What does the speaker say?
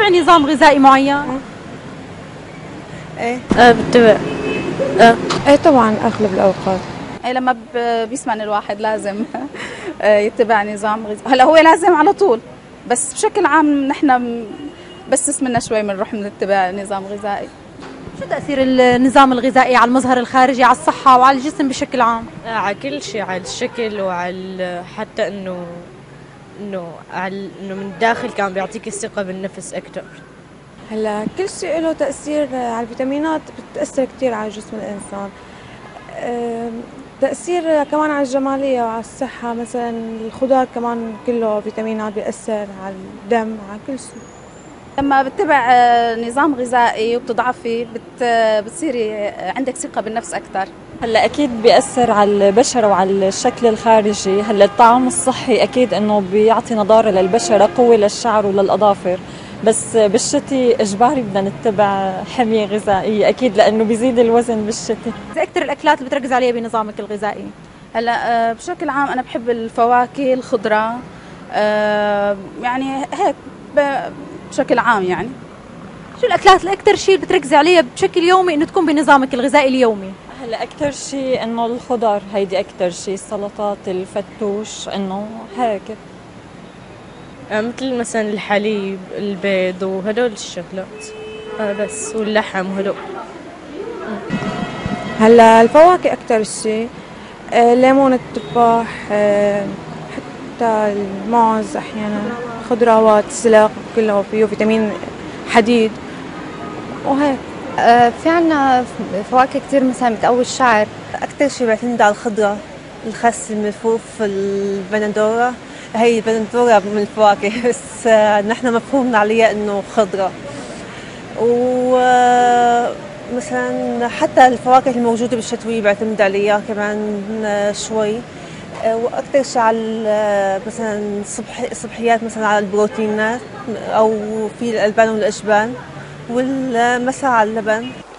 بتتبع نظام غذائي معين؟ ايه بتبع. ايه طبعا اغلب الاوقات. أي لما بيسمن الواحد لازم يتبع نظام غذائي. هلا هو لازم على طول، بس بشكل عام نحن بس سمنا شوي بنروح نتبع نظام غذائي. شو تأثير النظام الغذائي على المظهر الخارجي، على الصحة وعلى الجسم بشكل عام؟ على كل شيء، على الشكل وعلى حتى انه من الداخل كان بيعطيك الثقة بالنفس اكثر. هلا كل شيء له تأثير على الفيتامينات، بتأثر كثير على جسم الإنسان. تأثير كمان على الجمالية وعلى الصحة، مثلا الخضار كمان كله فيتامينات، بيأثر على الدم، على كل شيء. لما بتتبع نظام غذائي وبتضعفي بتصيري عندك ثقة بالنفس أكثر. هلا اكيد بيأثر على البشرة وعلى الشكل الخارجي. هلا الطعام الصحي اكيد انه بيعطي نضارة للبشرة، قوة للشعر وللأظافر، بس بالشتي اجباري بدنا نتبع حمية غذائية اكيد، لانه بيزيد الوزن بالشتي. إذا أكثر الأكلات اللي بتركز عليها بنظامك الغذائي؟ هلا بشكل عام أنا بحب الفواكه، الخضرة، يعني هيك بشكل عام. يعني شو الأكلات الأكثر شيء اللي بتركزي عليها بشكل يومي إنه تكون بنظامك الغذائي اليومي؟ هلا اكثر شيء انه الخضار، هيدي اكثر شيء، السلطات، الفتوش، انه هيك. مثل مثلا الحليب، البيض وهدول الشغلات، بس واللحم وهدول. هلا الفواكه أكثر شيء، الليمون، التفاح، حتى الموز أحيانا، خضروات، سلق كله فيه فيتامين حديد وهيك. في عنا فواكه كتير مثلا بتقوي الشعر. أكثر شيء بعتمد على الخضرة، الخس، الملفوف، البندورة. هي البندورة من الفواكه بس نحن مفهومنا عليها إنه خضرة. ومثلا حتى الفواكه الموجودة بالشتوية بعتمد عليها كمان شوي. واكثر شيء على مثلا الصبحيات، مثلا على البروتينات، او في الالبان والاجبان، والمساء على اللبن.